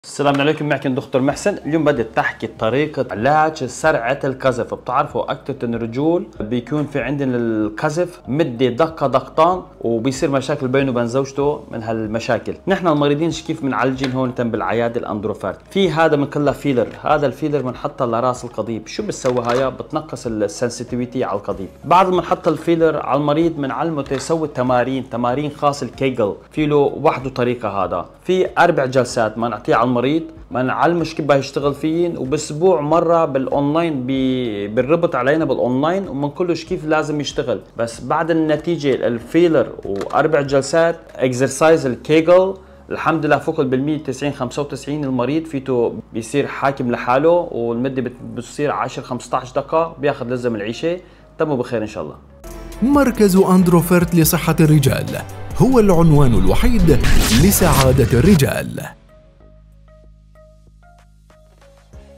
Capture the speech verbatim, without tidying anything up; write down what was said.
السلام عليكم، معكم دكتور محسن. اليوم بدي تحكي طريقة علاج سرعة القذف. بتعرفوا أكثر الرجول بيكون في عندنا القذف مدة دقة دقتان وبيصير مشاكل بينه وبين زوجته من هالمشاكل. نحن المريضين كيف بنعالجين هون بالعيادة الاندروفيرت؟ في هذا بنقول فيلر، هذا الفيلر بنحطه لراس القضيب. شو بتسوي هاي؟ بتنقص السنسيتيفيتي على القضيب. بعد ما نحط الفيلر على المريض بنعلمه يسوي تمارين تمارين خاص الكيجل. في له وحده طريقة، هذا في أربع جلسات ما نعطيه على المريض، ما نعلمش كيف يشتغل فيهن، وباسبوع مره بالاونلاين بي... بالربط علينا بالاونلاين ومنقولش كيف لازم يشتغل. بس بعد النتيجه الفيلر واربع جلسات اكسرسايز الكيجل الحمد لله فوق بالمية تسعين خمسة وتسعين المريض فيته بيصير حاكم لحاله، والمده بتصير عشرة خمسة عشر دقيقه، بياخذ لزم العيشه. تموا بخير ان شاء الله. مركز أندروفيرت لصحة الرجال هو العنوان الوحيد لسعادة الرجال.